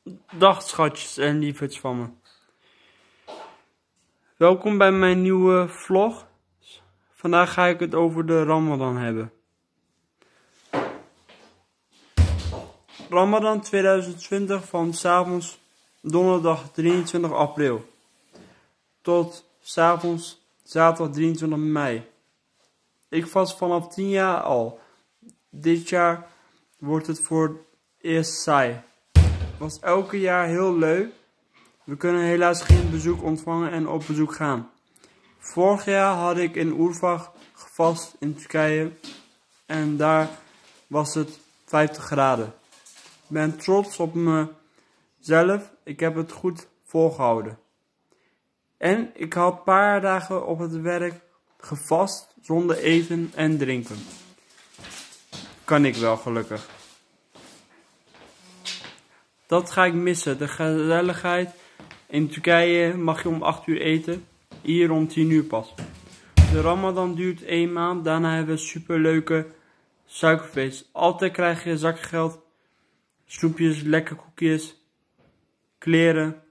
Dag schatjes en lieverds van me. Welkom bij mijn nieuwe vlog. Vandaag ga ik het over de Ramadan hebben. Ramadan 2020 van 's avonds donderdag 23 april tot 's avonds zaterdag 23 mei. Ik vast vanaf 10 jaar al. Dit jaar wordt het voor het eerst saai. Het was elke jaar heel leuk. We kunnen helaas geen bezoek ontvangen en op bezoek gaan. Vorig jaar had ik in Urfa gevast in Turkije en daar was het 50 graden. Ik ben trots op mezelf, ik heb het goed volgehouden. En ik had een paar dagen op het werk gevast zonder eten en drinken. Kan ik wel gelukkig. Dat ga ik missen, de gezelligheid. In Turkije mag je om 8 uur eten, hier om 10 uur pas. De Ramadan duurt 1 maand, daarna hebben we superleuke suikerfeest. Altijd krijg je zakgeld, snoepjes, lekker koekjes, kleren.